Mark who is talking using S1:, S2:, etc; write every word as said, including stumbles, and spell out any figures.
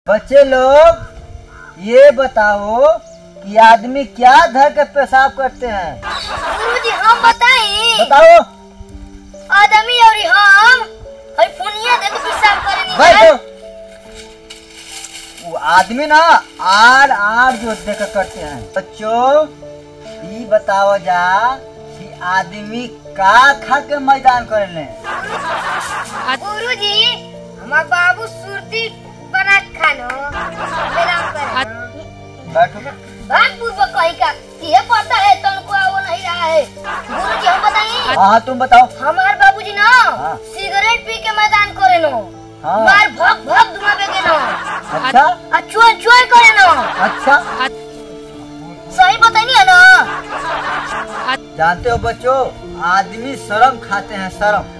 S1: बच्चे लोग ये बताओ कि आदमी क्या धर के पेशाब करते हैं?
S2: गुरुजी हम बताएं।
S1: बताओ।
S2: आदमी और हम हई फुनिया देख पेशाब करेनी।
S1: भाई तो वो आदमी ना आर आर जो देख करते हैं। बच्चों ये बताओ जा कि आदमी का खा के मैदान कर ले?
S2: गुरुजी हमार बाबू सुरती बना खानो मैदान कर।
S1: बैठो।
S2: बात पूर्व कही का ये पता है तुमको वो नहीं रहा है। गुरुजी हम बताएं।
S1: हाँ तुम बताओ।
S2: हमार बाबूजी ना
S1: हाँ।
S2: सिगरेट पी के मैदान करे नो।
S1: हाँ।
S2: मार भग भग धुआं बेगे नो।
S1: अच्छा
S2: अच्छा चोय करे नो।
S1: अच्छा
S2: सही बताइए है ना।
S1: जानते हो बच्चों आदमी शर्म खाते हैं शर्म।